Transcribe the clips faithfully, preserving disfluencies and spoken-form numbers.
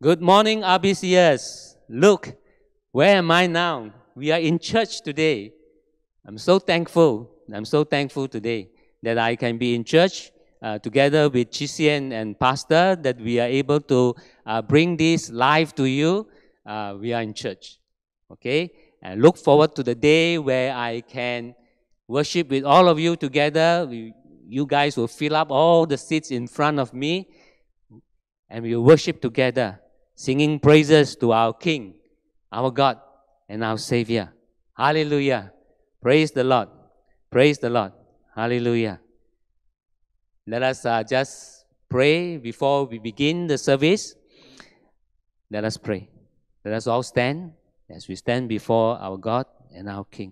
Good morning, R B C S. Look, where am I now? We are in church today. I'm so thankful. I'm so thankful today that I can be in church uh, together with Chi Sian and Pastor, that we are able to uh, bring this live to you. Uh, we are in church, okay? And look forward to the day where I can worship with all of you together. We, you guys will fill up all the seats in front of me, and we will worship together, singing praises to our King, our God, and our Savior. Hallelujah. Praise the Lord. Praise the Lord. Hallelujah. Let us uh, just pray before we begin the service. Let us pray. Let us all stand as we stand before our God and our King.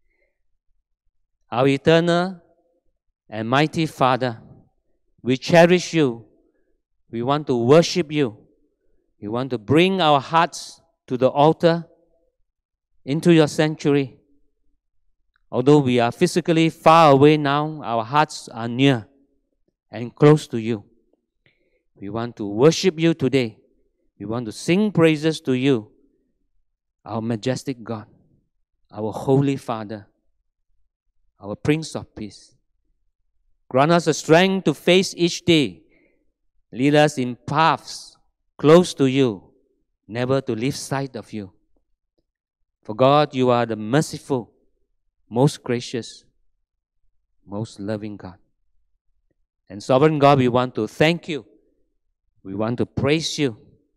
Our eternal and mighty Father, we cherish you. We want to worship you. We want to bring our hearts to the altar, into your sanctuary. Although we are physically far away now, our hearts are near and close to you. We want to worship you today. We want to sing praises to you, our majestic God, our Holy Father, our Prince of Peace. Grant us the strength to face each day. Lead us in paths close to you, never to lose sight of you. For God, you are the merciful, most gracious, most loving God. And sovereign God, we want to thank you. We want to praise you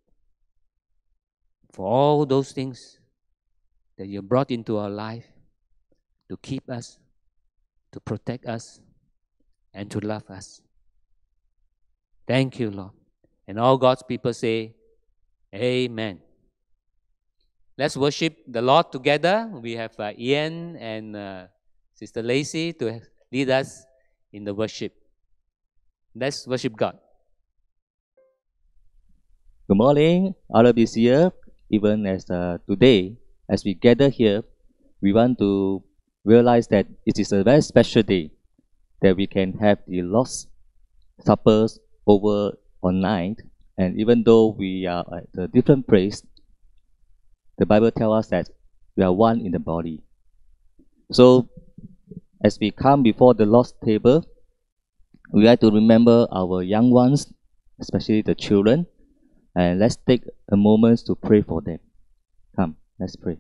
for all those things that you brought into our life to keep us, to protect us, and to love us. Thank you, Lord. And all God's people say, Amen. Let's worship the Lord together. We have uh, Ian and uh, Sister Lacey to lead us in the worship. Let's worship God. Good morning, all of this year. Even as uh, today, as we gather here, we want to realize that it is a very special day that we can have the Lord's suppers over online. And even though we are at a different place, the Bible tells us that we are one in the body. So, as we come before the Lord's table, we have to remember our young ones, especially the children, and let's take a moment to pray for them. Come, let's pray.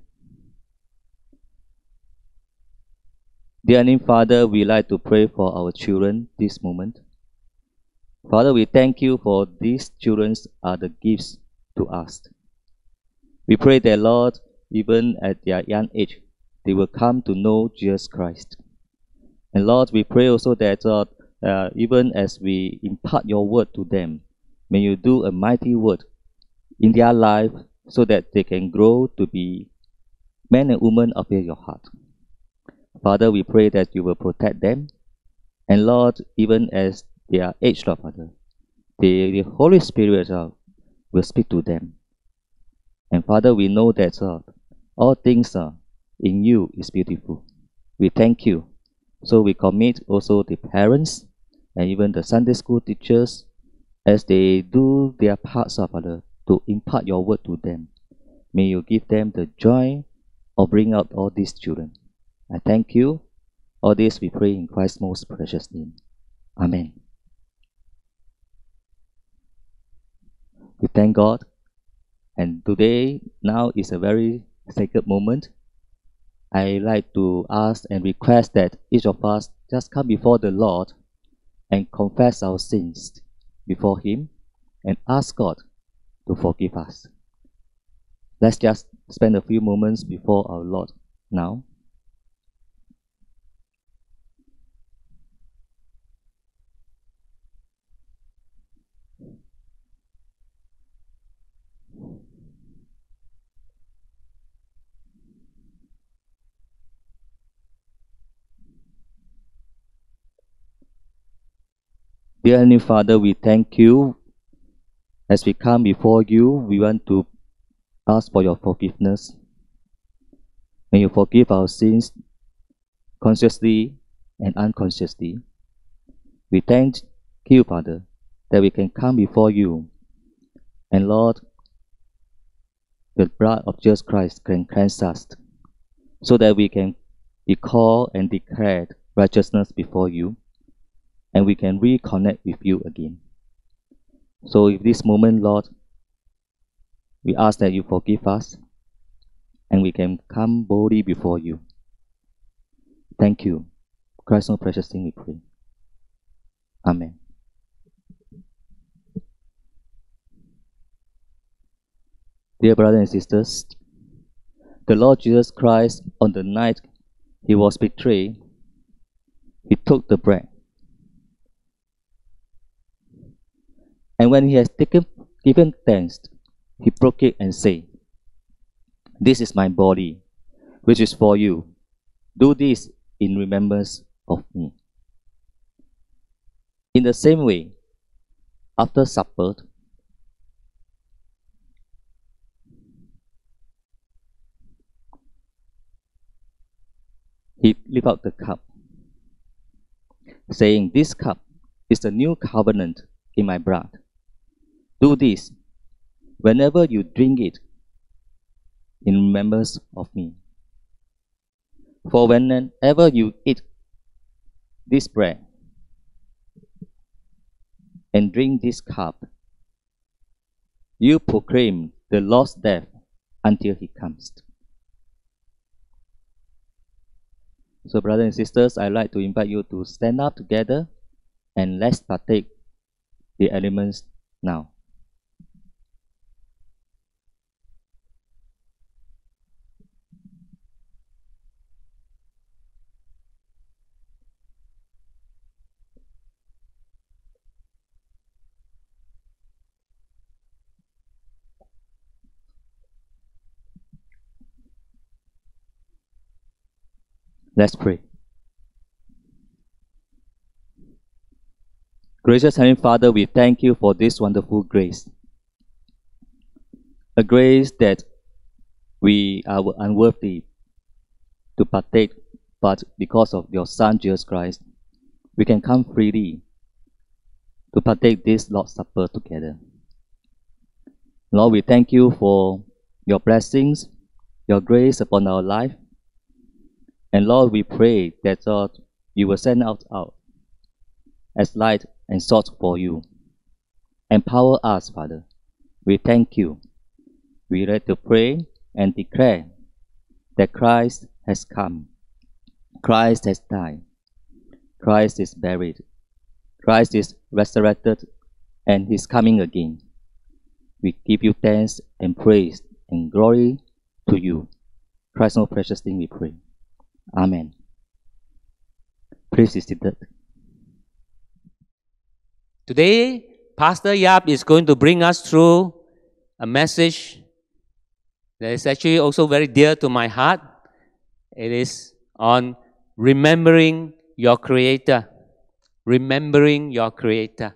Dear Heavenly Father, we like to pray for our children this moment. Father, we thank you for these children are the gifts to us. We pray that, Lord, even at their young age, they will come to know Jesus Christ. And Lord, we pray also that uh, uh, even as we impart your word to them, may you do a mighty work in their life so that they can grow to be men and women after your heart. Father, we pray that you will protect them. And Lord, even as they are aged, Lord, Father, the, the Holy Spirit uh, will speak to them. And Father, we know that uh, all things uh, in you is beautiful. We thank you. So we commit also the parents and even the Sunday school teachers as they do their parts, uh, Father, to impart your word to them. May you give them the joy of bringing out all these children. I thank you. All this we pray in Christ's most precious name. Amen. We thank God. And today, now is a very sacred moment. I like to ask and request that each of us just come before the Lord and confess our sins before Him and ask God to forgive us. Let's just spend a few moments before our Lord now. Dear Heavenly Father, we thank you. As we come before you, we want to ask for your forgiveness. May you forgive our sins consciously and unconsciously. We thank you, Father, that we can come before you. And Lord, the blood of Jesus Christ can cleanse us, so that we can be called and declared righteousness before you, and we can reconnect with you again. So in this moment, Lord, we ask that you forgive us, and we can come boldly before you. Thank you. In Christ's most precious name we pray. Amen. Dear brothers and sisters, the Lord Jesus Christ, on the night he was betrayed, he took the bread. And when he has taken, given thanks, he broke it and said, "This is my body, which is for you. Do this in remembrance of me." In the same way, after supper, he lifted up the cup, saying, "This cup is the new covenant in my blood. Do this whenever you drink it in remembrance of me. For whenever you eat this bread and drink this cup, you proclaim the Lord's death until he comes." So brothers and sisters, I'd like to invite you to stand up together and let's partake the elements now. Let's pray. Gracious Heavenly Father, we thank you for this wonderful grace. A grace that we are unworthy to partake, but because of your Son Jesus Christ, we can come freely to partake this Lord's Supper together. Lord, we thank you for your blessings, your grace upon our life. And Lord, we pray that Lord, you will send us out as light and salt for you. Empower us, Father. We thank you. We like to pray and declare that Christ has come. Christ has died. Christ is buried. Christ is resurrected and he's coming again. We give you thanks and praise and glory to you. Christ's most precious name we pray. Amen. Please be seated. Today, Pastor Yap is going to bring us through a message that is actually also very dear to my heart. It is on remembering your Creator. Remembering your Creator.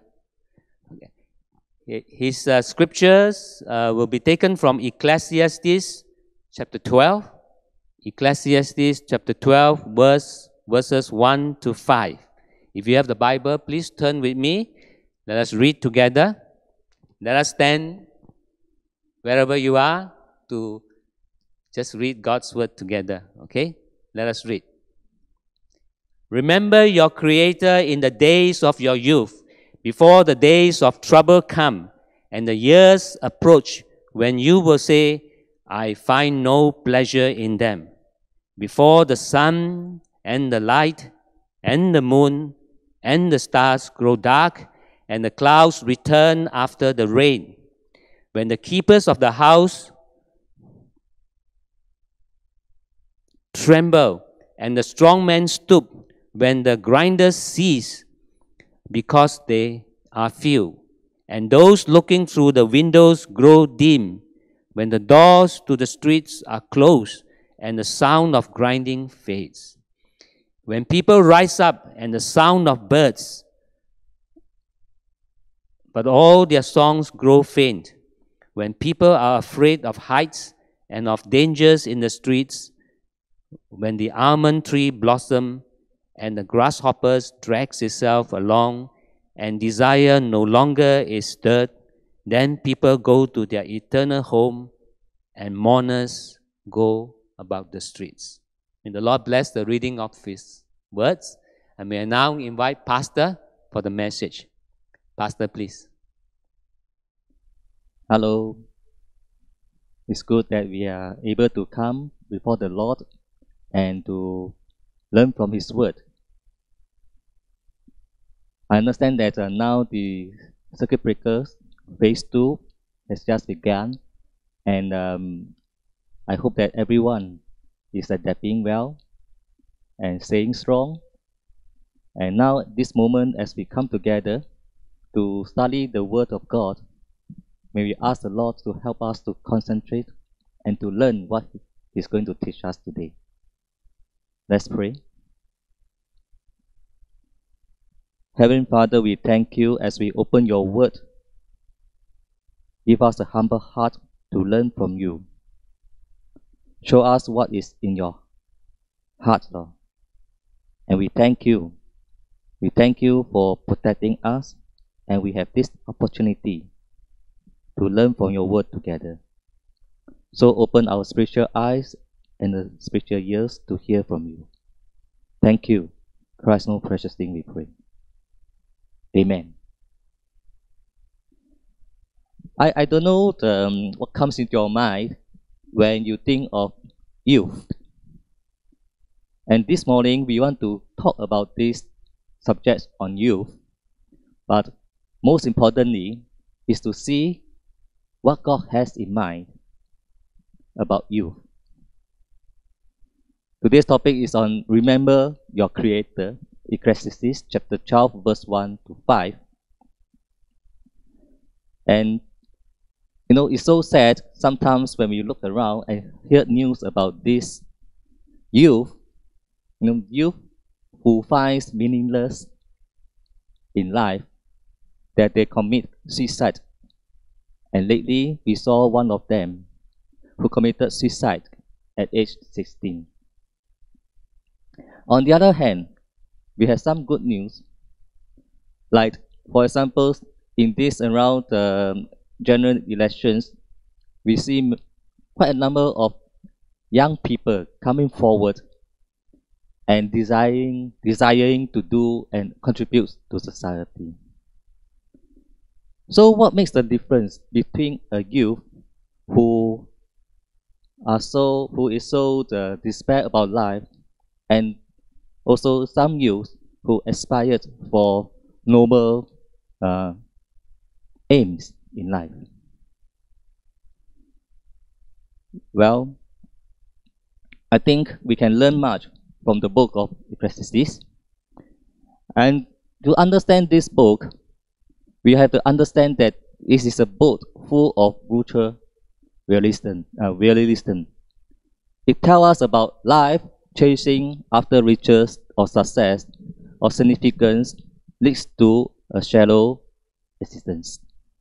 His uh, scriptures uh, will be taken from Ecclesiastes chapter twelve. Ecclesiastes chapter twelve, verse, verses one to five. If you have the Bible, please turn with me. Let us read together. Let us stand wherever you are to just read God's word together. Okay? Let us read. "Remember your Creator in the days of your youth, before the days of trouble come, and the years approach when you will say, I find no pleasure in them. Before the sun and the light and the moon and the stars grow dark and the clouds return after the rain, when the keepers of the house tremble and the strong men stoop, when the grinders cease because they are few, and those looking through the windows grow dim, when the doors to the streets are closed and the sound of grinding fades. When people rise up and the sound of birds, but all their songs grow faint. When people are afraid of heights and of dangers in the streets, when the almond tree blossom and the grasshoppers drags itself along and desire no longer is stirred, then people go to their eternal home and mourners go about the streets. May the Lord bless the reading of His words. And may I now invite Pastor for the message. Pastor, please. Hello. It's good that we are able to come before the Lord and to learn from His word. I understand that uh, now the circuit breakers phase two has just begun, and um, I hope that everyone is adapting well and staying strong. And now, at this moment, as we come together to study the Word of God, may we ask the Lord to help us to concentrate and to learn what He's going to teach us today. Let's pray. Heavenly Father, we thank you as we open your Word. Give us a humble heart to learn from you. Show us what is in your heart, Lord. And we thank you. We thank you for protecting us, and we have this opportunity to learn from your word together. So open our spiritual eyes and the spiritual ears to hear from you. Thank you. Christ's most precious name we pray. Amen. I, I don't know the, um, what comes into your mind when you think of youth. And this morning we want to talk about this subject on youth. But most importantly is to see what God has in mind about youth. Today's topic is on remember your Creator, Ecclesiastes chapter twelve, verse one to five. And you know, it's so sad sometimes when we look around and hear news about this youth, you know, youth who finds meaningless in life, that they commit suicide. And lately, we saw one of them who committed suicide at age sixteen. On the other hand, we have some good news. Like, for example, in this around um, general elections, we see quite a number of young people coming forward and desiring, desiring to do and contribute to society. So what makes the difference between a youth who are so who is so uh, despair about life, and also some youth who aspired for noble uh, aims in life? Well, I think we can learn much from the book of Ecclesiastes. And to understand this book, we have to understand that this is a book full of brutal realism. Uh, realism. It tells us about life chasing after riches or success or significance leads to a shallow existence.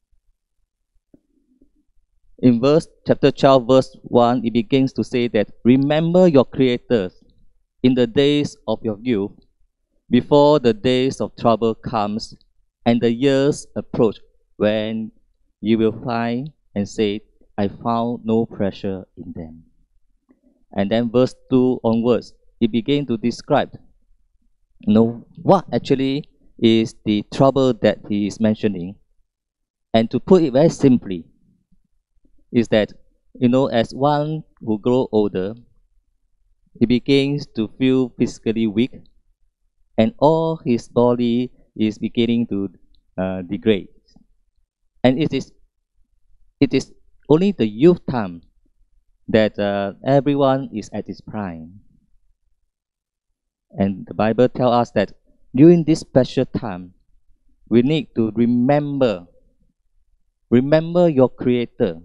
In verse chapter twelve, verse one, it begins to say that remember your Creator in the days of your youth, before the days of trouble comes and the years approach, when you will find and say, I found no pressure in them. And then verse two onwards, it begins to describe, you know, what actually is the trouble that he is mentioning. And to put it very simply, is that, you know, as one who grows older, he begins to feel physically weak, and all his body is beginning to uh, degrade. And it is, it is only the youth time that uh, everyone is at its prime. And the Bible tells us that during this special time, we need to remember, remember your Creator.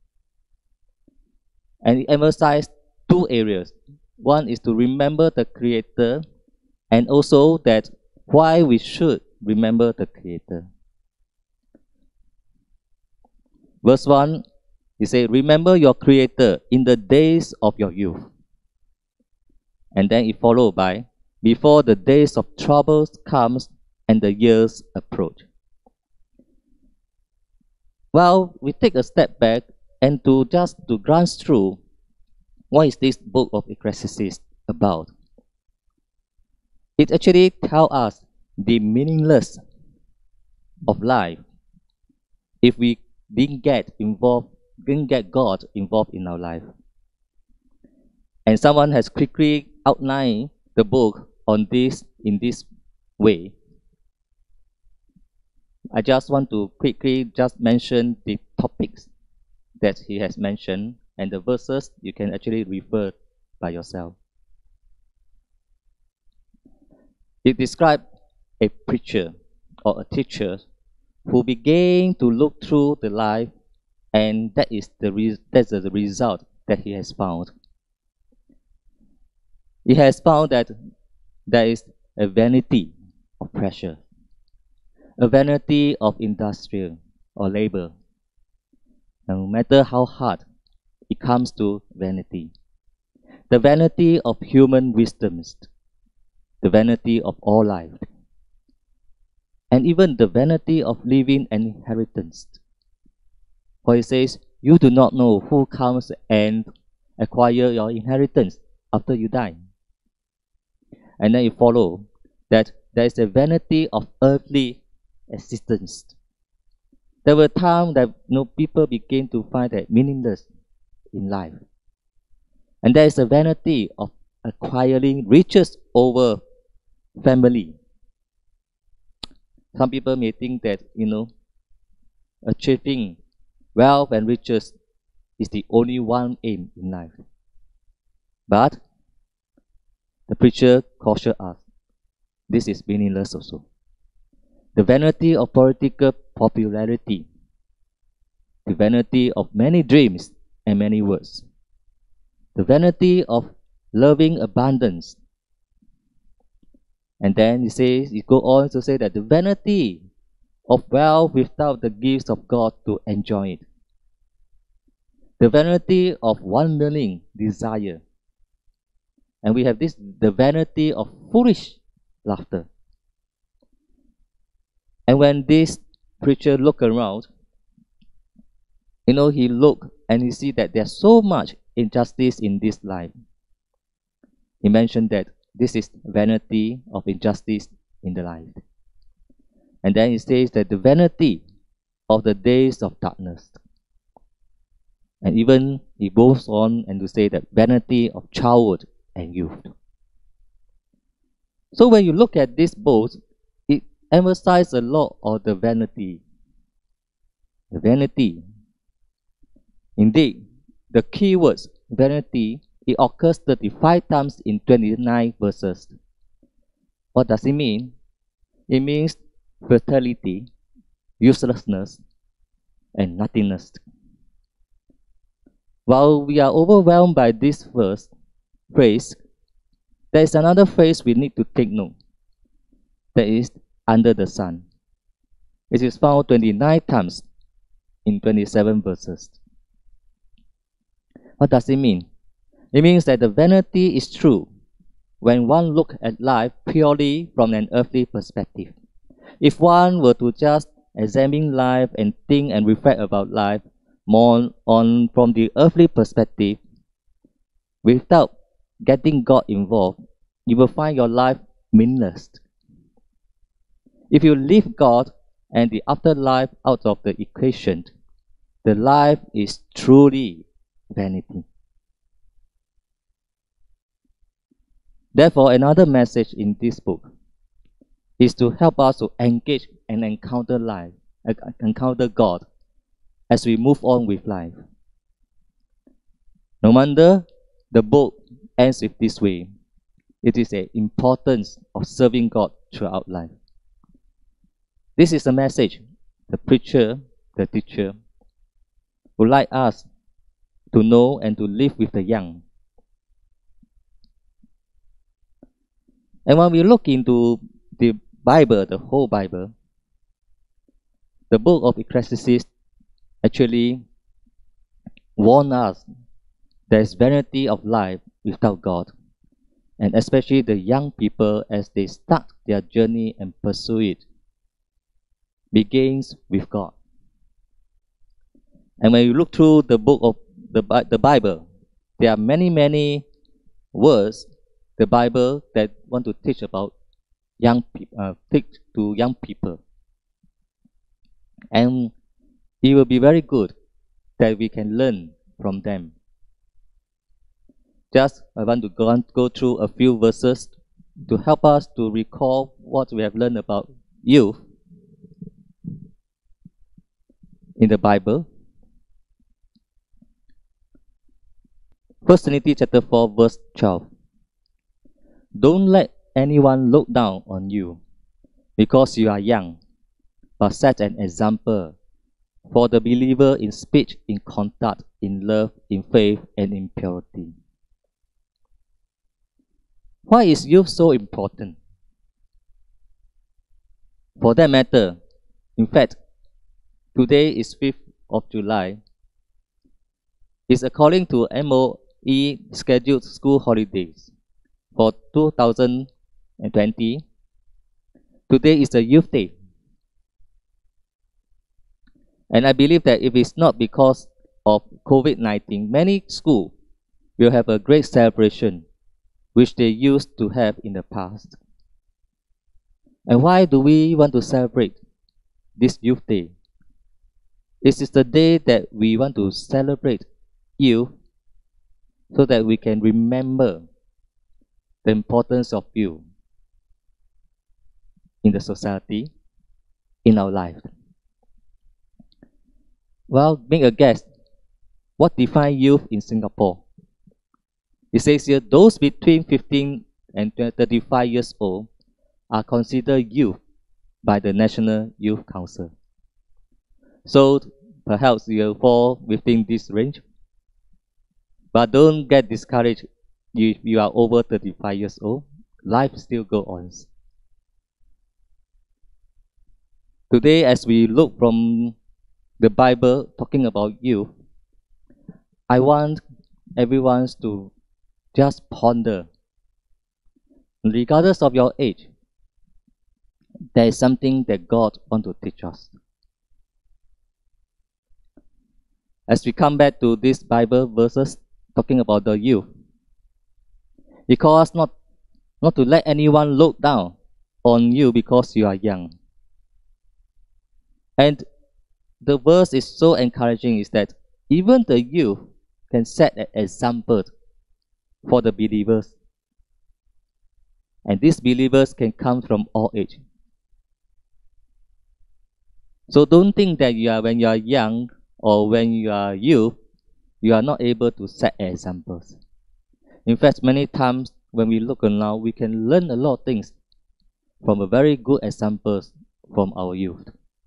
And it emphasizes two areas. One is to remember the Creator, and also that why we should remember the Creator. Verse one, he says, remember your Creator in the days of your youth. And then it followed by, before the days of troubles comes and the years approach. Well, we take a step back and to just to glance through what is this book of Ecclesiastes about. It actually tells us the meaningless of life if we didn't get involved, didn't get God involved in our life. And someone has quickly outlined the book on this in this way. I just want to quickly just mention the topics that he has mentioned, and the verses you can actually refer by yourself. It describes a preacher or a teacher who began to look through the life, and that is the re- that's the result that he has found. He has found that there is a vanity of pressure, a vanity of industrial or labor. No matter how hard, it comes to vanity. The vanity of human wisdoms, the vanity of all life, and even the vanity of living an inheritance. For it says, you do not know who comes and acquire your inheritance after you die. And then you follow that there is a vanity of earthly existence. There were times that you know, people began to find that meaningless in life. And there is a vanity of acquiring riches over family. Some people may think that, you know, achieving wealth and riches is the only one aim in life. But the preacher cautioned us, this is meaningless also. The vanity of political popularity, the vanity of many dreams and many words, the vanity of loving abundance. And then he says, he goes on to say that the vanity of wealth without the gifts of God to enjoy it. The vanity of wandering desire. And we have this, the vanity of foolish laughter. And when this preacher look around, you know, he look and he see that there's so much injustice in this life. He mentioned that this is vanity of injustice in the life. And then he says that the vanity of the days of darkness. And even he goes on and to say that vanity of childhood and youth. So when you look at this book, it emphasizes a lot of the vanity. The vanity. Indeed, the key words, vanity, it occurs thirty-five times in twenty-nine verses. What does it mean? It means fertility, uselessness, and nothingness. While we are overwhelmed by this first phrase, there is another phrase we need to take note. That is under the sun. It is found twenty-nine times in twenty-seven verses. What does it mean? It means that the vanity is true when one looks at life purely from an earthly perspective. If one were to just examine life and think and reflect about life more on from the earthly perspective, without getting God involved, you will find your life meaningless. If you leave God and the afterlife out of the equation, the life is truly vanity. Therefore, another message in this book is to help us to engage and encounter life, encounter God as we move on with life. No wonder the book ends with this way. It is the importance of serving God throughout life. This is a message the preacher, the teacher, would like us to know and to live with the young. And when we look into the Bible, the whole Bible, the book of Ecclesiastes actually warns us there is vanity of life without God, and especially the young people as they start their journey and pursue it, begins with God. And when you look through the book of the, Bi- the Bible, there are many, many words, the Bible, that want to teach about young people, uh, teach to young people. And it will be very good that we can learn from them. Just I want to go, on, go through a few verses to help us to recall what we have learned about youth in the Bible. First Timothy chapter four, verse twelve. Don't let anyone look down on you because you are young, but set an example for the believer in speech, in conduct, in love, in faith, and in purity. Why is youth so important? For that matter, in fact, today is fifth of July. It's according to M O E scheduled school holidays for two thousand twenty. Today is the Youth Day. And I believe that if it's not because of COVID nineteen, many schools will have a great celebration which they used to have in the past. And why do we want to celebrate this Youth Day? This is the day that we want to celebrate youth so that we can remember the importance of youth in the society, in our life. Well, being a guest, what defines youth in Singapore? It says here, those between fifteen and thirty-five years old are considered youth by the National Youth Council. So perhaps you fall within this range. But don't get discouraged if you are over thirty-five years old. Life still goes on. Today, as we look from the Bible talking about youth, I want everyone to just ponder. Regardless of your age, there is something that God wants to teach us. As we come back to these Bible verses talking about the youth, He calls us not, not to let anyone look down on you because you are young. And the verse is so encouraging is that even the youth can set an example for the believers. And these believers can come from all age. So don't think that you are, when you are young or when you are youth, you are not able to set examples. In fact, many times when we look around, we can learn a lot of things from a very good examples from our youth.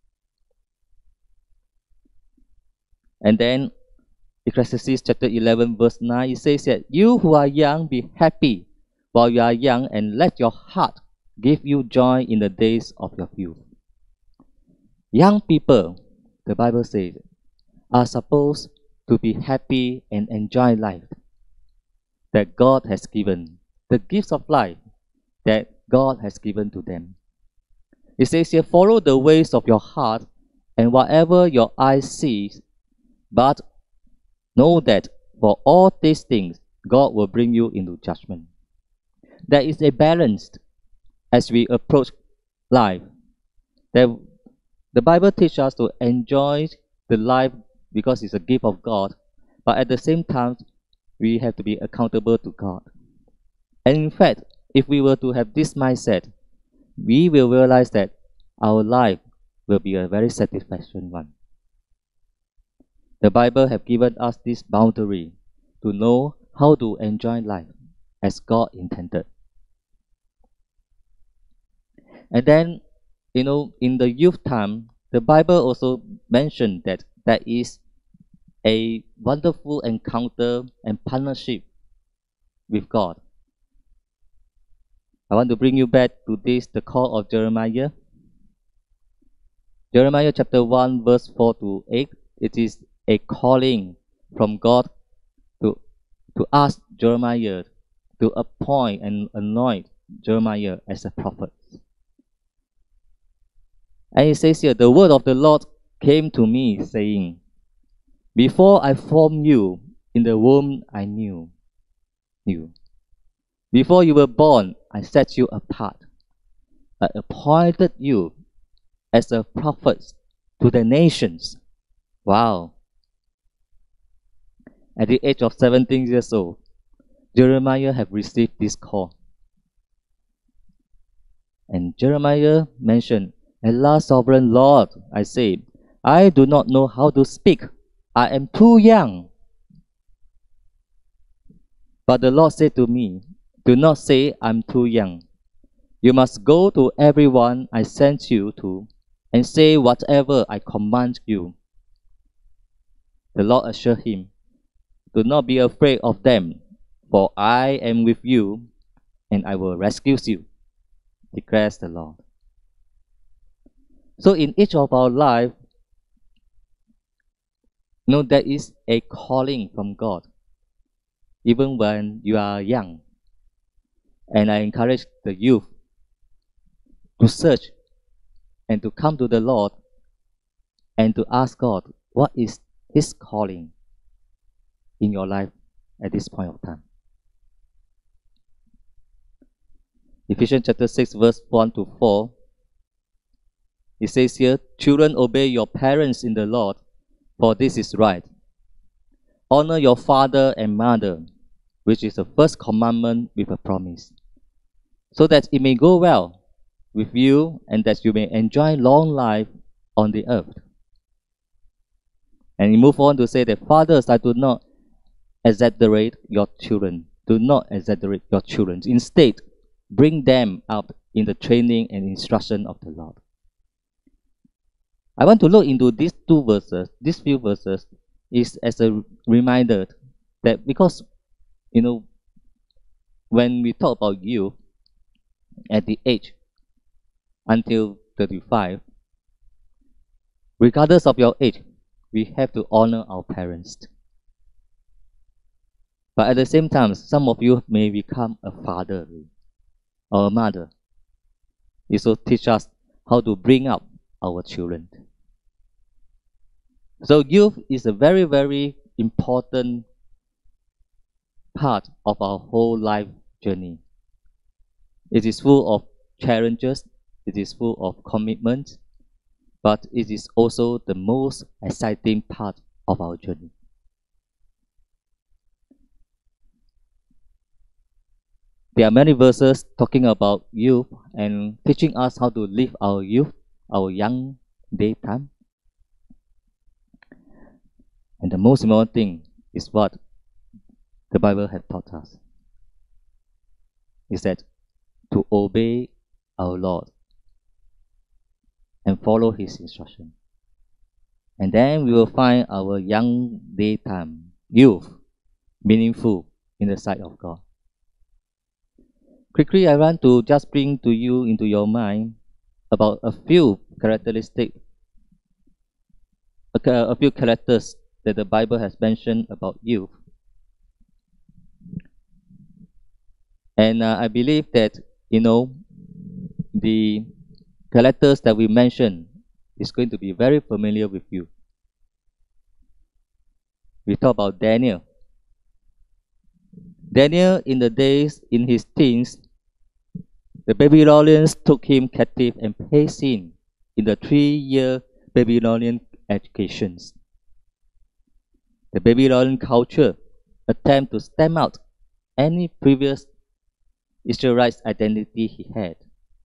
And then Ecclesiastes chapter eleven verse nine, it says that you who are young, be happy while you are young, and let your heart give you joy in the days of your youth. Young people, the Bible says, are supposed to be happy and enjoy life that God has given, the gifts of life that God has given to them. It says here, follow the ways of your heart and whatever your eyes sees, but know that for all these things, God will bring you into judgment. There is a balance as we approach life. That the Bible teaches us to enjoy the life because it's a gift of God, but at the same time, we have to be accountable to God. And in fact, if we were to have this mindset, we will realize that our life will be a very satisfactory one. The Bible has given us this boundary to know how to enjoy life as God intended. And then, you know, in the youth time, the Bible also mentioned that there is a wonderful encounter and partnership with God. I want to bring you back to this, the call of Jeremiah. Jeremiah chapter one, verse four to eight. It is a calling from God to, to ask Jeremiah to appoint and anoint Jeremiah as a prophet. And it says here, the word of the Lord came to me, saying, Before I formed you in the womb, I knew you. Before you were born, I set you apart. I appointed you as a prophet to the nations. Wow. At the age of seventeen years old, Jeremiah had received this call. And Jeremiah mentioned, Alas, sovereign Lord, I say, I do not know how to speak. I am too young. But the Lord said to me, Do not say I'm too young. You must go to everyone I sent you to and say whatever I command you. The Lord assured him, Do not be afraid of them, for I am with you and I will rescue you, declares the Lord. So in each of our life, know there is a calling from God, even when you are young. And I encourage the youth to search and to come to the Lord and to ask God, what is His calling in your life at this point of time? Ephesians chapter six, verse one to four. It says here, Children, obey your parents in the Lord, for this is right. Honor your father and mother, which is the first commandment with a promise, so that it may go well with you and that you may enjoy long life on the earth. And he moved on to say that, Fathers, I do not exaggerate your children. Do not exaggerate your children. Instead, bring them up in the training and instruction of the Lord. I want to look into these two verses, these few verses, is as a reminder that because, you know, when we talk about youth at the age until thirty-five, regardless of your age, we have to honor our parents. But at the same time, some of you may become a father or a mother. It will teach us how to bring up our children. So youth is a very, very important part of our whole life journey. It is full of challenges, it is full of commitment, but it is also the most exciting part of our journey. There are many verses talking about youth and teaching us how to live our youth, our young daytime. And the most important thing is what the Bible has taught us. Is that to obey our Lord and follow His instruction. And then we will find our young daytime, youth, meaningful in the sight of God. Quickly, I want to just bring to you into your mind about a few characteristics, a, a few characters that the Bible has mentioned about youth. And uh, I believe that, you know, the characters that we mentioned is going to be very familiar with you. We talk about Daniel. Daniel, in the days, in his teens, the Babylonians took him captive and placed him in the three-year Babylonian educations. The Babylonian culture attempted to stamp out any previous Israelite identity he had.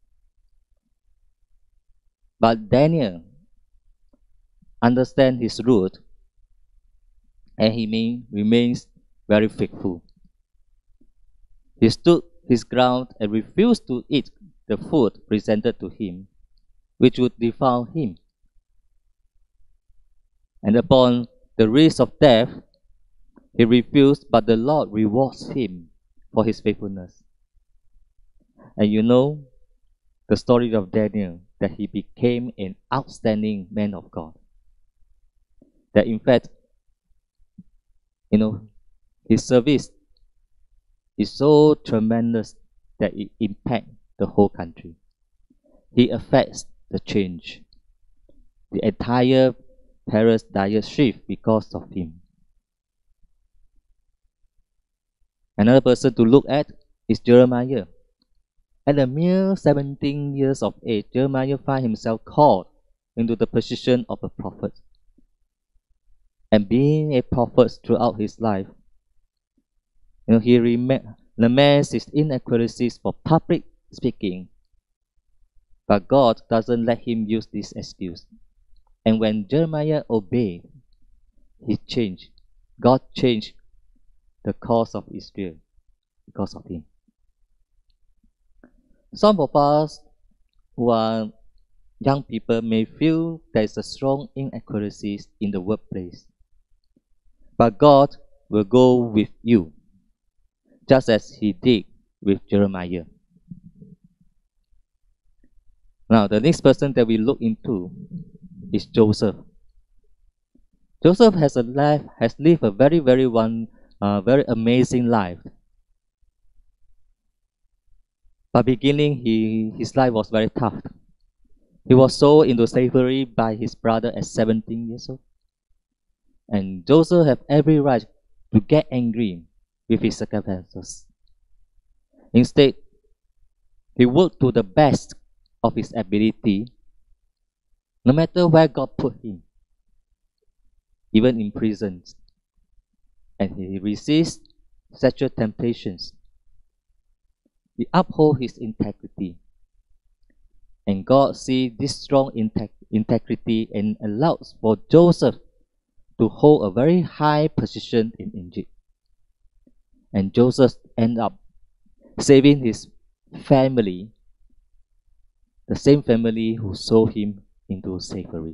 But Daniel understands his root and he may, remains very faithful. He stood his ground and refused to eat the food presented to him, which would defile him. And upon the risk of death, he refused, but the Lord rewards him for his faithfulness. And you know the story of Daniel, that he became an outstanding man of God. That in fact, you know, his service is so tremendous that it impacts the whole country. He affects the change. The entire parents' dire shift because of him. Another person to look at is Jeremiah. At a mere seventeen years of age, Jeremiah finds himself called into the position of a prophet. And being a prophet throughout his life, you know, he rem- laments his inadequacies for public speaking. But God doesn't let him use this excuse. And when Jeremiah obeyed, he changed. God changed the course of Israel because of him. Some of us who are young people may feel there is a strong inaccuracies in the workplace. But God will go with you, just as he did with Jeremiah. Now, the next person that we look into is Joseph. Joseph has a life, has lived a very, very one, uh, very amazing life. But beginning, he, his life was very tough. He was sold into slavery by his brother at seventeen years old. And Joseph had every right to get angry with his circumstances. Instead, he worked to the best of his ability, no matter where God put him, even in prison. And he resists sexual temptations. He upholds his integrity. And God sees this strong integ- integrity and allows for Joseph to hold a very high position in Egypt. And Joseph ends up saving his family, the same family who sold him into slavery.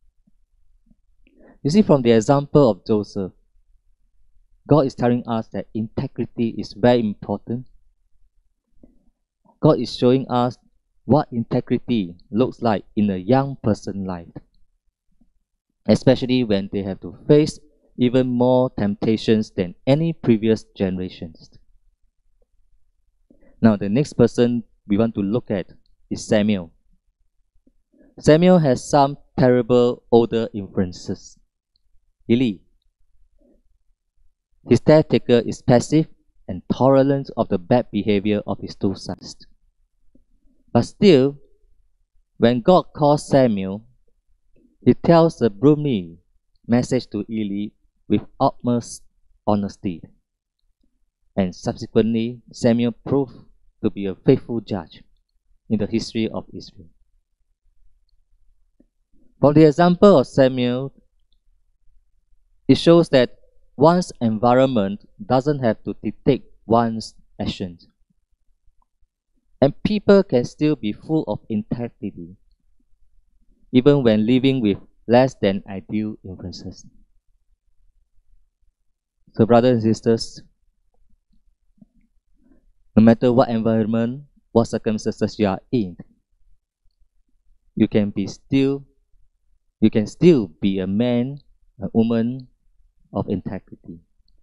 You see, from the example of Joseph, God is telling us that integrity is very important. God is showing us what integrity looks like in a young person's life, especially when they have to face even more temptations than any previous generations. Now, the next person we want to look at is Samuel. Samuel has some terrible older influences. Eli, his caretaker, is passive and tolerant of the bad behavior of his two sons. But still, when God calls Samuel, he tells a gloomy message to Eli with utmost honesty. And subsequently, Samuel proved to be a faithful judge in the history of Israel. From the example of Samuel, it shows that one's environment doesn't have to dictate one's actions. And people can still be full of integrity, even when living with less than ideal influences. So, brothers and sisters, no matter what environment, what circumstances you are in, you can be still, you can still be a man, a woman of integrity.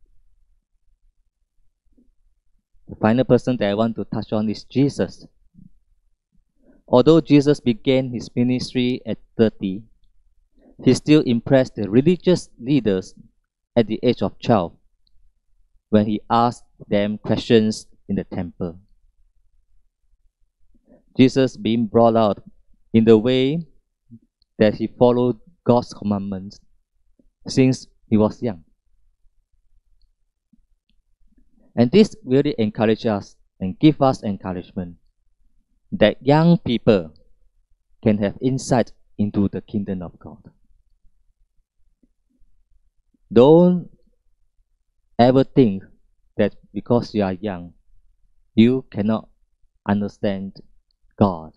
The final person that I want to touch on is Jesus. Although Jesus began his ministry at thirty, he still impressed the religious leaders at the age of twelve when he asked them questions in the temple. Jesus being brought out in the way that he followed God's commandments since he was young. And this really encourages us and gives us encouragement that young people can have insight into the kingdom of God. Don't ever think that because you are young, you cannot understand God.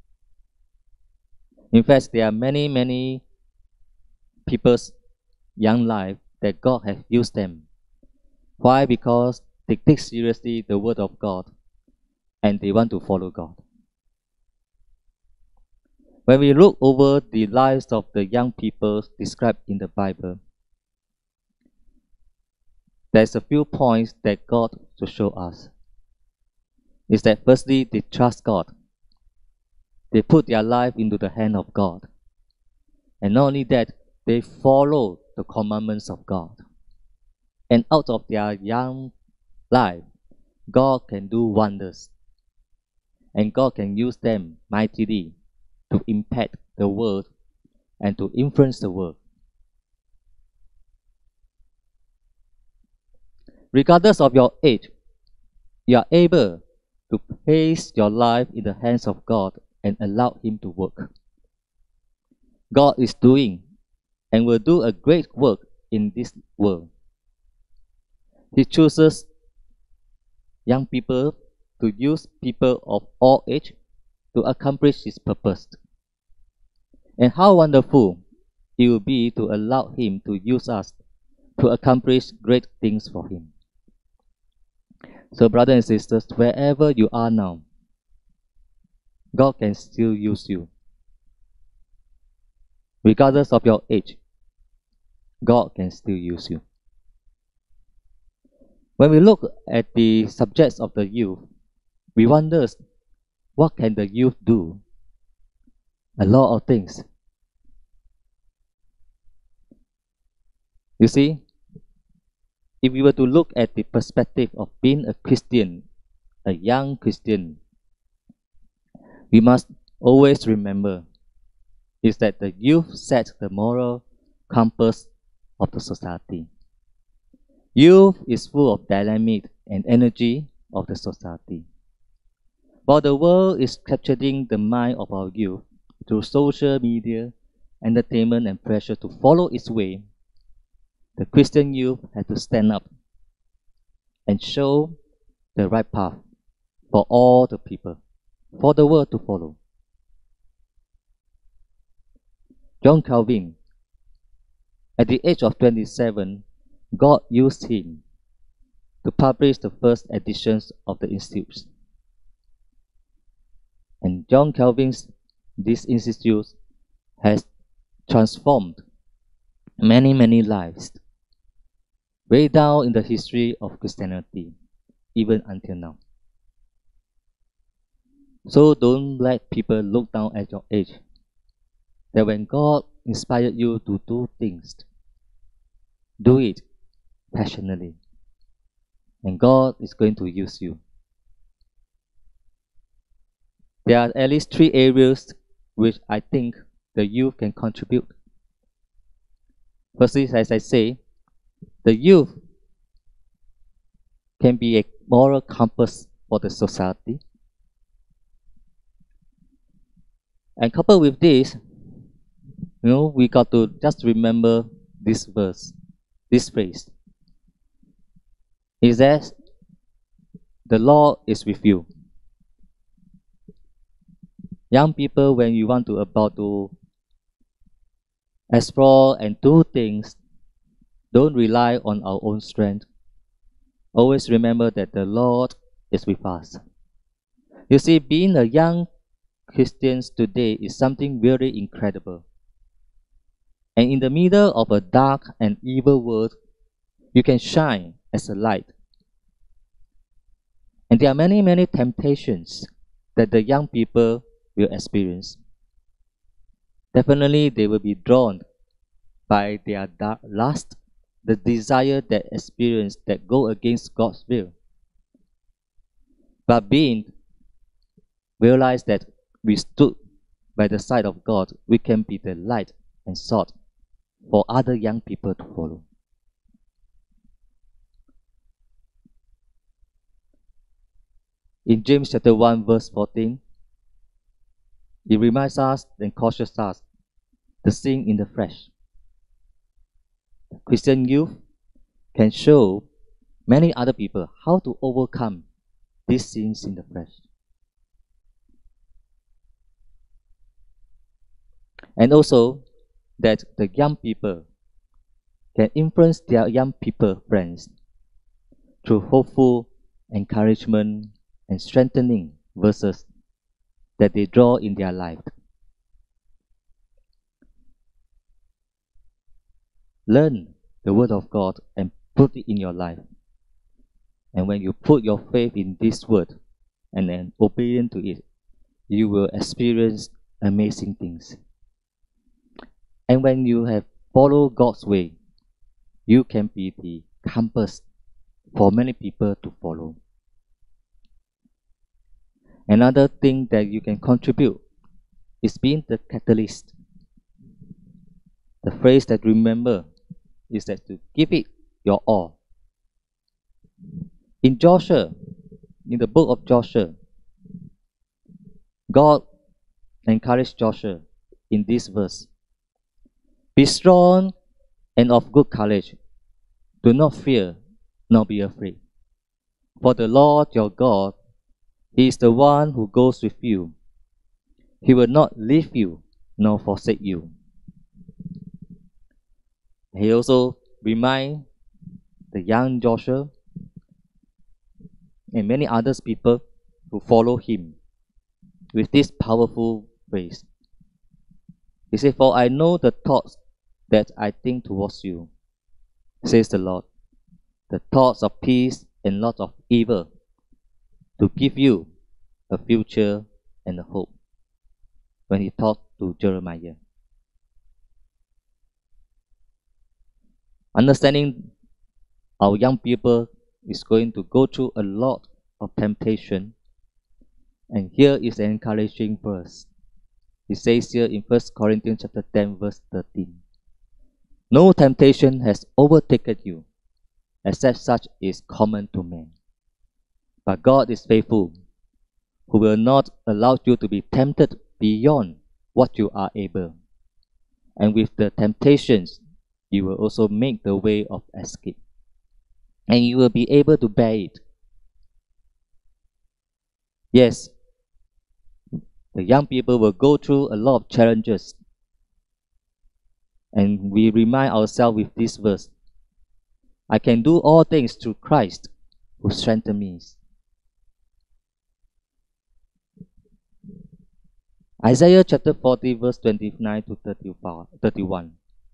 In fact, there are many, many people's young life that God has used them. Why? Because they take seriously the word of God and they want to follow God. When we look over the lives of the young people described in the Bible, there's a few points that God to show us. Is that firstly, they trust God. They put their life into the hand of God. And not only that, they follow the commandments of God. And out of their young life, God can do wonders. And God can use them mightily to impact the world and to influence the world. Regardless of your age, you are able to place your life in the hands of God and allow Him to work. God is doing and will do a great work in this world. He chooses young people to use people of all age to accomplish His purpose. And how wonderful it will be to allow Him to use us to accomplish great things for Him. So, brothers and sisters, wherever you are now, God can still use you. Regardless of your age, God can still use you. When we look at the subjects of the youth, we wonder, what can the youth do? A lot of things. You see, if we were to look at the perspective of being a Christian, a young Christian, we must always remember is that the youth set the moral compass of the society. Youth is full of dynamic and energy of the society. While the world is capturing the mind of our youth through social media, entertainment, and pressure to follow its way, the Christian youth had to stand up and show the right path for all the people, for the world to follow. John Calvin, at the age of twenty-seven, God used him to publish the first editions of the Institutes. And John Calvin's this institute has transformed many, many lives, way down in the history of Christianity, even until now. So don't let people look down at your age. That when God inspired you to do things, do it passionately. And God is going to use you. There are at least three areas which I think the youth can contribute. Firstly, as I say, the youth can be a moral compass for the society. And coupled with this, you know, we got to just remember this verse, this phrase. Is that the Lord is with you. Young people, when you want to about to explore and do things, don't rely on our own strength. Always remember that the Lord is with us. You see, being a young Christian today is something very incredible. And in the middle of a dark and evil world, you can shine as a light. And there are many, many temptations that the young people will experience. Definitely, they will be drawn by their dark lust, the desire that experience that go against God's will. But being realized that we stood by the side of God, we can be the light and salt for other young people to follow. In James chapter one, verse fourteen, it reminds us and cautions us the sin in the flesh. Christian youth can show many other people how to overcome these sins in the flesh. And also that the young people can influence their young people friends through hopeful encouragement and strengthening verses that they draw in their life. Learn the word of God and put it in your life. And when you put your faith in this word and then obedient to it, you will experience amazing things. And when you have follow God's way, you can be the compass for many people to follow. Another thing that you can contribute is being the catalyst. The phrase that remember is that to give it your all. In Joshua, in the book of Joshua, God encouraged Joshua in this verse. Be strong and of good courage. Do not fear, nor be afraid. For the Lord your God, He is the one who goes with you. He will not leave you, nor forsake you. He also reminds the young Joshua and many other people who follow him with this powerful phrase. He said, For I know the thoughts that I think towards you, says the Lord, the thoughts of peace and not of evil, to give you a future and a hope. When he talked to Jeremiah. Understanding our young people is going to go through a lot of temptation. And here is an encouraging verse. It says here in First Corinthians chapter ten, verse thirteen. No temptation has overtaken you, except such is common to men. But God is faithful, who will not allow you to be tempted beyond what you are able. And with the temptations, you will also make the way of escape. And you will be able to bear it. Yes, the young people will go through a lot of challenges. And we remind ourselves with this verse. I can do all things through Christ who strengthens me. Isaiah chapter forty, verse twenty-nine to thirty-one.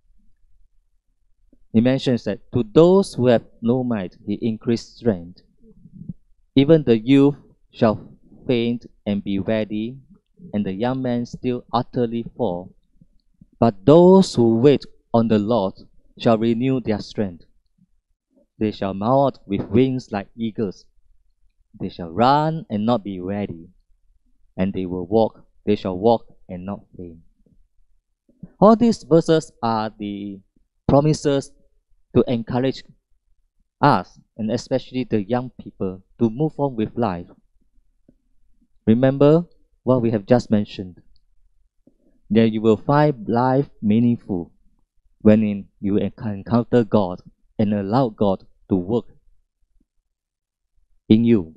He mentions that to those who have no might, he increased strength. Even the youth shall faint and be weary, and the young men still utterly fall. But those who wait on the Lord shall renew their strength. They shall mount with wings like eagles. They shall run and not be weary, and they will walk. They shall walk and not faint. All these verses are the promises to encourage us, and especially the young people, to move on with life. Remember what we have just mentioned. That you will find life meaningful when in, you encounter God and allow God to work in you.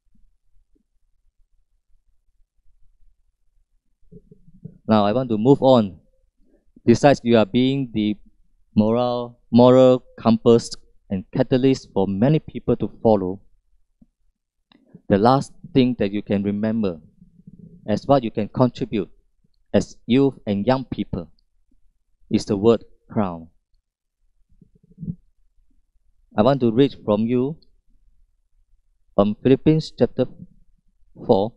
Now I want to move on. Besides, you are being the moral, moral compass and catalyst for many people to follow. The last thing that you can remember as what you can contribute as youth and young people is the word crown. I want to read from you from Philippians chapter four.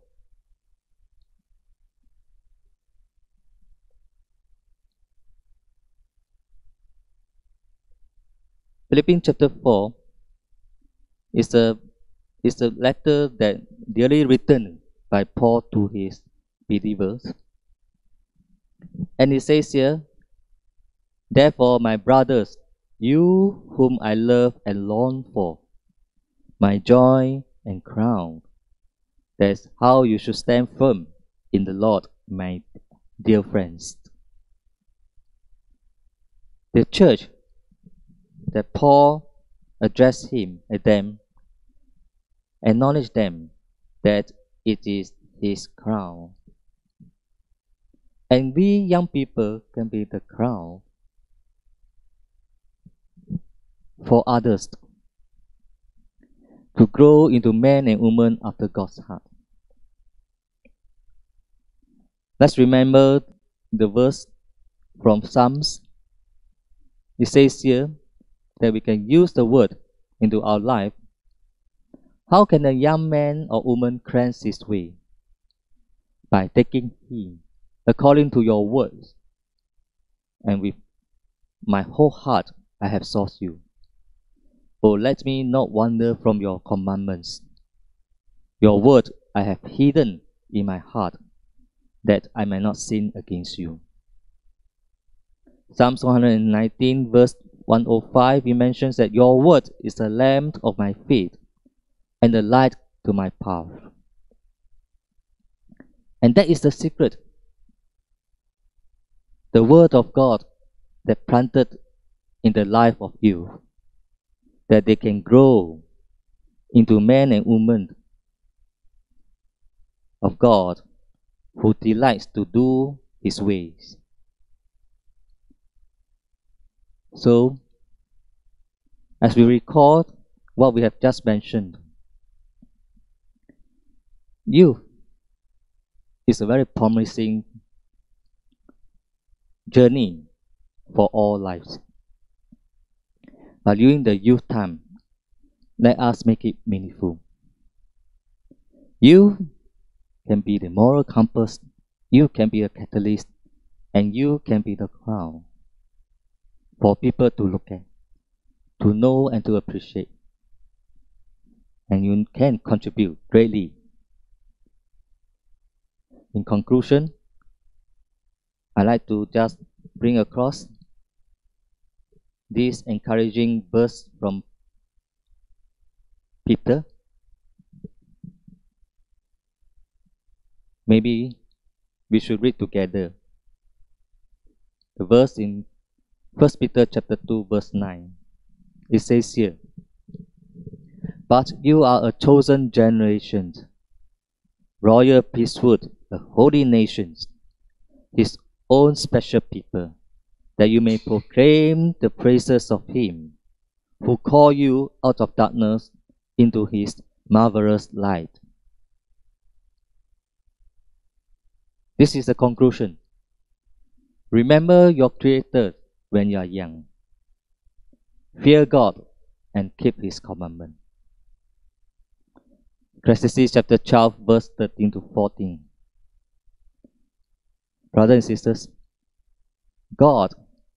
Philippians chapter four is a, is a letter that dearly written by Paul to his believers. And it says here, Therefore, my brothers, you whom I love and long for, my joy and crown, that's how you should stand firm in the Lord, my dear friends. The church that Paul addressed him at them, acknowledged them that it is his crown. And we young people can be the crown for others to grow into men and women after God's heart. Let's remember the verse from Psalms. It says here that we can use the word into our life. How can a young man or woman cleanse his way? By taking heed according to your words and with my whole heart I have sought you. Oh, let me not wander from your commandments. Your word I have hidden in my heart, that I may not sin against you. Psalms one hundred nineteen, verse one oh five, he mentions that your word is a lamp of my feet and a light to my path. And that is the secret. The word of God that planted in the life of you, that they can grow into men and women of God who delights to do his ways. So, as we recall what we have just mentioned, youth is a very promising journey for all lives. But during the youth time, let us make it meaningful. You can be the moral compass, you can be a catalyst, and you can be the crown for people to look at, to know and to appreciate. And you can contribute greatly. In conclusion, I'd like to just bring across this encouraging verse from Peter. Maybe we should read together the verse in First Peter chapter two, verse nine. It says here, "But you are a chosen generation, royal priesthood, a holy nation, his own special people, that you may proclaim the praises of him who called you out of darkness into his marvelous light." This is the conclusion. Remember your Creator when you are young. Fear God and keep his commandment. Ecclesiastes chapter twelve, verse thirteen to fourteen. Brothers and sisters, God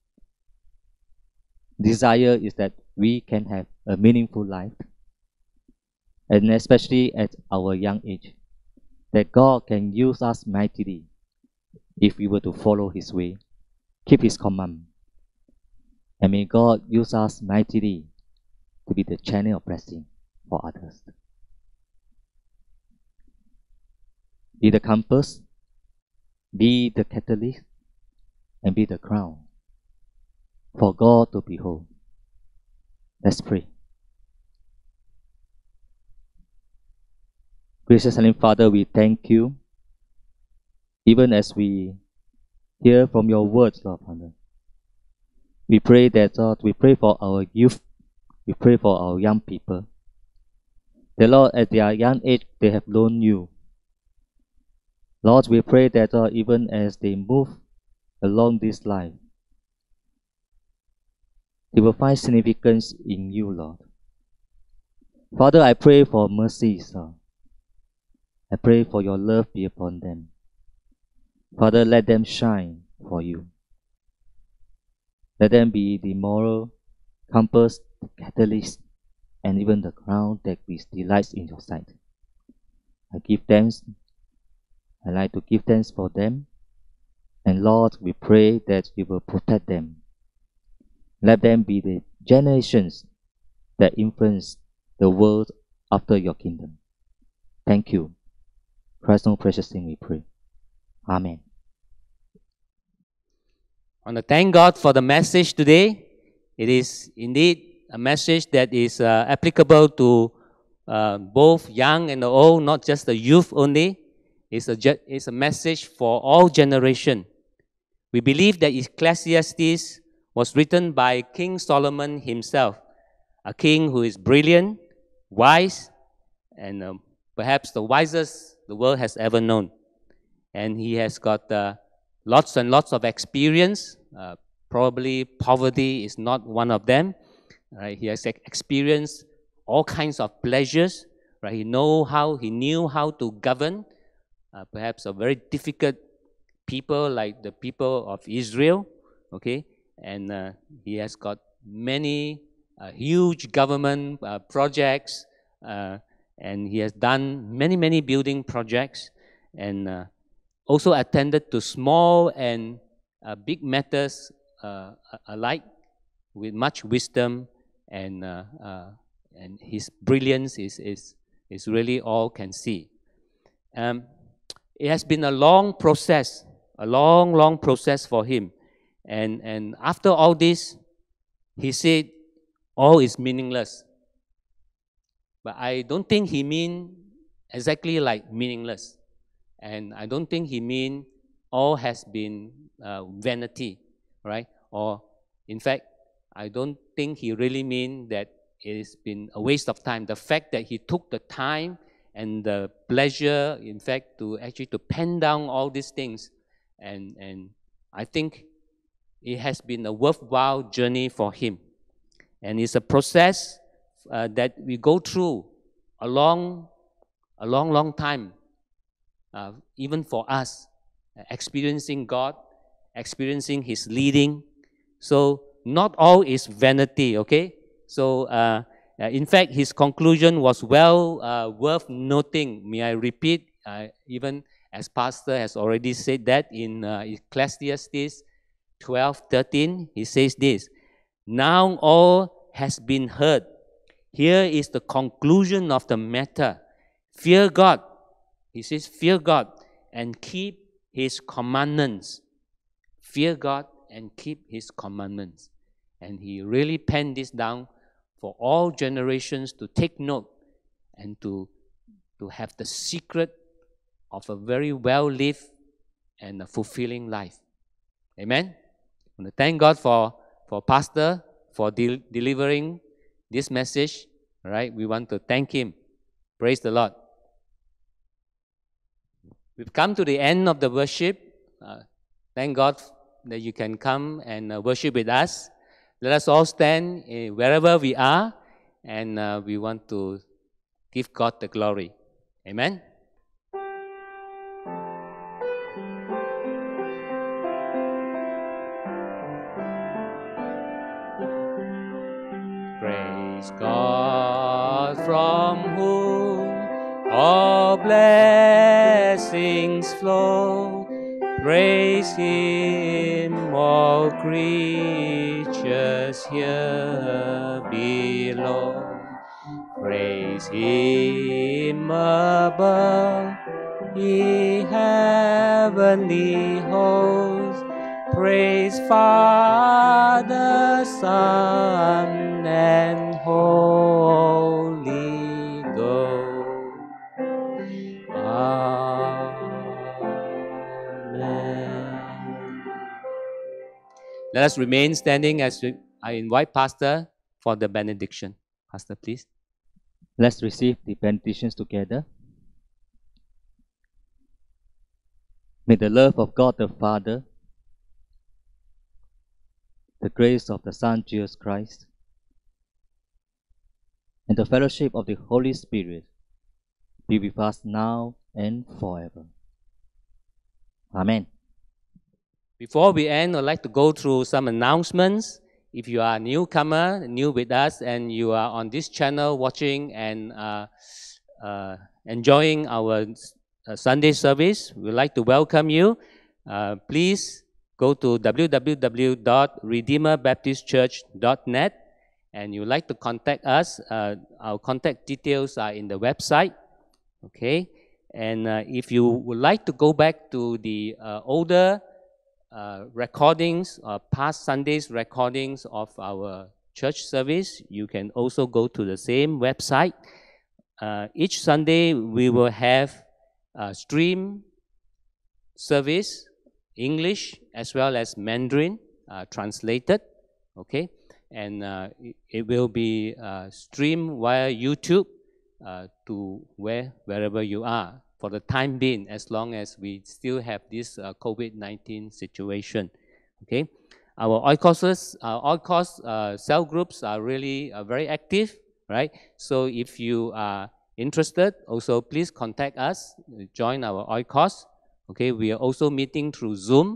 desire is that we can have a meaningful life, and especially at our young age, that God can use us mightily if we were to follow his way, keep his command. And may God use us mightily to be the channel of blessing for others. Be the compass, be the catalyst, and be the crown for God to behold. Let's pray. Gracious Heavenly Father, we thank you, even as we hear from your words, Lord Father. We pray that, Lord, we pray for our youth, we pray for our young people. The Lord, at their young age, they have known you. Lord, we pray that, Lord, even as they move along this life, they will find significance in you, Lord. Father, I pray for mercies, Lord. I pray for your love be upon them. Father, let them shine for you. Let them be the moral compass, the catalyst, and even the crown that which delights in your sight. I give thanks. I like to give thanks for them. And Lord, we pray that you will protect them. Let them be the generations that influence the world after your kingdom. Thank you. Christ's own precious name we pray. Amen. I want to thank God for the message today. It is indeed a message that is uh, applicable to uh, both young and the old, not just the youth only. It's a, it's a message for all generations. We believe that Ecclesiastes was written by King Solomon himself, a king who is brilliant, wise, and um, perhaps the wisest the world has ever known. And he has got uh, lots and lots of experience. Uh, probably poverty is not one of them. Right? He has experienced all kinds of pleasures. Right? He know how he knew how to govern uh, perhaps a very difficult people like the people of Israel. Okay, and uh, he has got many uh, huge government uh, projects, uh, and he has done many, many building projects, and uh, also attended to small and uh, big matters uh, alike with much wisdom, and uh, uh, and his brilliance is, is, is really all can see. Um, it has been a long process, a long, long process for him. And, and after all this, he said, all is meaningless. But I don't think he mean exactly like meaningless. And I don't think he mean all has been uh, vanity, right? Or in fact, I don't think he really mean that it's been a waste of time. The fact that he took the time and the pleasure, in fact, to actually to pen down all these things. And, and I think it has been a worthwhile journey for him. And it's a process uh, that we go through a long, a long, long time, uh, even for us, uh, experiencing God, experiencing His leading. So not all is vanity, okay? So uh, uh, in fact, his conclusion was well uh, worth noting. May I repeat, uh, even as Pastor has already said that in uh, Ecclesiastes twelve thirteen, he says this, now all has been heard. Here is the conclusion of the matter. Fear God. He says, fear God and keep His commandments. Fear God and keep His commandments. And he really penned this down for all generations to take note and to, to have the secret of a very well-lived and a fulfilling life. Amen? I want to thank God for, for Pastor for de- delivering this message. All right, we want to thank him. Praise the Lord. We've come to the end of the worship. Uh, thank God that you can come and uh, worship with us. Let us all stand uh, wherever we are, and uh, we want to give God the glory. Amen. Praise God from whom all blessings flow. Praise Him, all creatures here below. Praise Him above, ye heavenly hosts. Praise Father, Son, and Holy Ghost. Amen. Let us remain standing as we, I invite Pastor for the benediction. Pastor, please. Let's receive the benedictions together. May the love of God the Father, the grace of the Son Jesus Christ, and the fellowship of the Holy Spirit be with us now and forever. Amen. Before we end, I'd like to go through some announcements. If you are a newcomer, new with us, and you are on this channel watching and uh, uh, enjoying our uh, Sunday service, we'd like to welcome you. Uh, please go to w w w dot redeemer baptist church dot net, and you'd like to contact us. Uh, our contact details are in the website. Okay, and uh, if you would like to go back to the uh, older Uh, recordings, uh, past Sundays recordings of our church service, you can also go to the same website. Uh, each Sunday we will have a stream service, English as well as Mandarin uh, translated, okay? And uh, it, it will be uh, streamed via YouTube uh, to where, wherever you are. For the time being, as long as we still have this uh, COVID nineteen situation, okay? Our oikos, our oikos uh, cell groups are really uh, very active, right? So if you are interested, also please contact us, join our oikos, okay? We are also meeting through Zoom,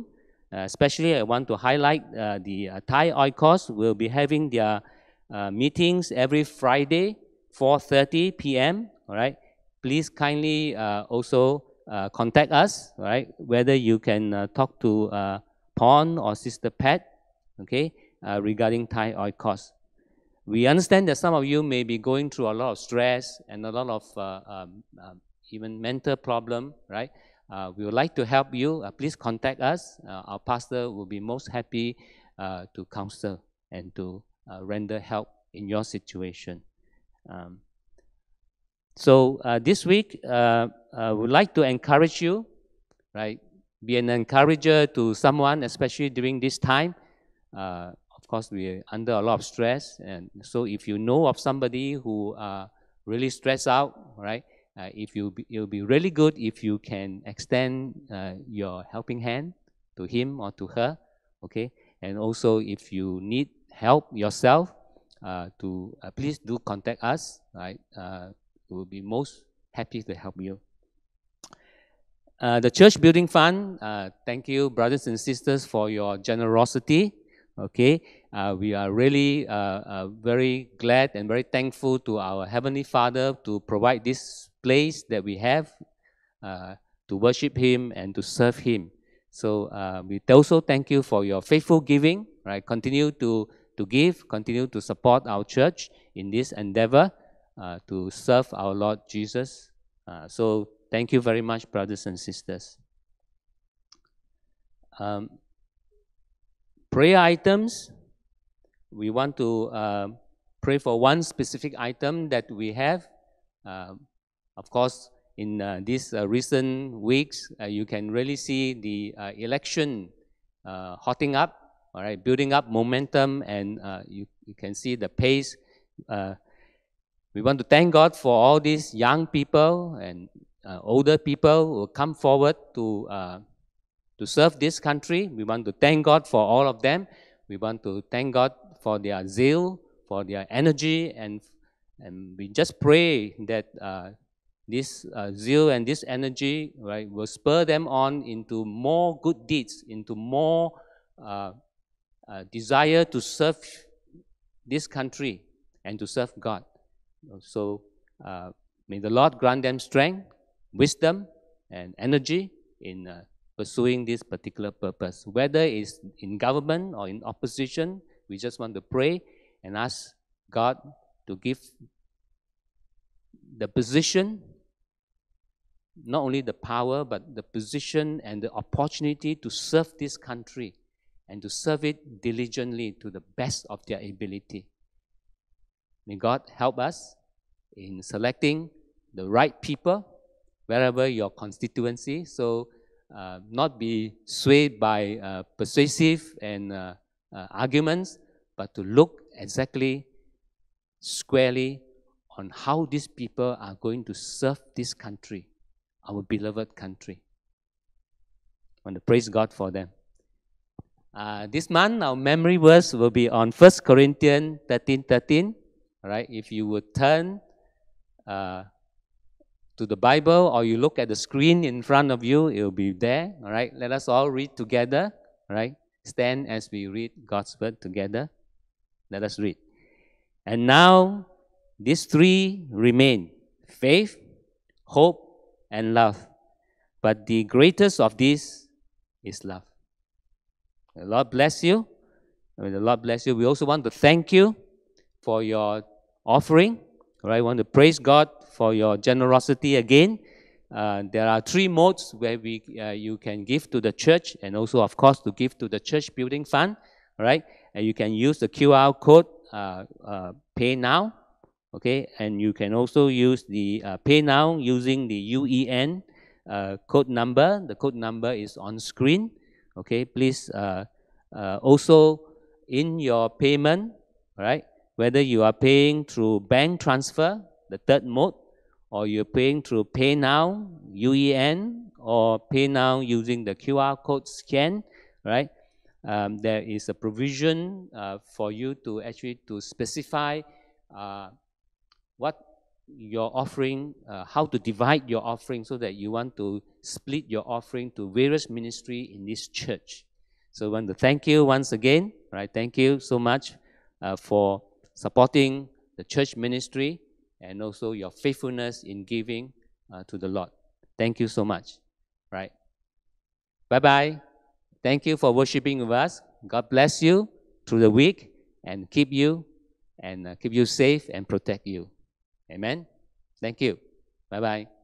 Uh, especially, I want to highlight uh, the uh, Thai Oikos will be having their uh, meetings every Friday, four thirty p m All right. Please kindly uh, also uh, contact us. All right. Whether you can uh, talk to uh, Pon or Sister Pat, okay, uh, regarding Thai Oikos. We understand that some of you may be going through a lot of stress and a lot of uh, um, uh, even mental problem, right? Uh, we would like to help you. Uh, please contact us. Uh, our pastor will be most happy uh, to counsel and to uh, render help in your situation. Um, so uh, this week, uh, I would like to encourage you, right? Be an encourager to someone, especially during this time. Uh, of course, we're under a lot of stress, and so if you know of somebody who are really stressed out, right? Uh, if you, be, it'll be really good if you can extend uh, your helping hand to him or to her, okay? And also, if you need help yourself, uh, to uh, please do contact us, right? Uh, we will be most happy to help you. Uh, the church building fund, uh, thank you, brothers and sisters, for your generosity. Okay, uh, we are really uh, uh, very glad and very thankful to our Heavenly Father to provide this place that we have uh, to worship Him and to serve Him. So uh, we also thank you for your faithful giving. Right, continue to to give, continue to support our church in this endeavor uh, to serve our Lord Jesus. Uh, so thank you very much, brothers and sisters. Um, prayer items. We want to uh, pray for one specific item that we have. Uh, of course, in uh, these uh, recent weeks, uh, you can really see the uh, election uh, hotting up, all right, building up momentum, and uh, you, you can see the pace. Uh, we want to thank God for all these young people and uh, older people who come forward to uh, to serve this country. We want to thank God for all of them. We want to thank God for their zeal, for their energy, and and we just pray that uh, this uh, zeal and this energy, right, will spur them on into more good deeds, into more uh, uh, desire to serve this country and to serve God. So uh, may the Lord grant them strength, wisdom, and energy in uh, pursuing this particular purpose. Whether it's in government or in opposition, we just want to pray and ask God to give the position, not only the power, but the position and the opportunity to serve this country and to serve it diligently to the best of their ability. May God help us in selecting the right people wherever your constituency. So uh, not be swayed by uh, persuasive and uh, uh, arguments, but to look exactly squarely on how these people are going to serve this country, our beloved country. I want to praise God for them. Uh, this month, our memory verse will be on First Corinthians thirteen thirteen. All right, if you would turn uh, to the Bible or you look at the screen in front of you, it will be there. All right, let us all read together. All right, stand as we read God's word together. Let us read. And now, these three remain: faith, hope, and love. But the greatest of these is love. The Lord bless you. May the Lord bless you. We also want to thank you for your offering. All right, I want to praise God for your generosity again. Uh, there are three modes where we uh, you can give to the church, and also, of course, to give to the church building fund. All right, and you can use the Q R code uh, uh, Pay Now. Okay, and you can also use the uh, Pay Now using the U E N uh, code number. The code number is on screen. Okay, please uh, uh, also in your payment, right? Whether you are paying through bank transfer, the third mode, or you're paying through Pay Now, U E N, or Pay Now using the Q R code scan, right? Um, there is a provision uh, for you to actually to specify uh, what your offering, uh, how to divide your offering so that you want to split your offering to various ministry in this church. So I want to thank you once again, right? Thank you so much uh, for supporting the church ministry and also your faithfulness in giving uh, to the Lord. Thank you so much, right? Bye-bye. Thank you for worshiping with us. God bless you through the week and keep you and uh, keep you safe and protect you. Amen. Thank you. Bye-bye.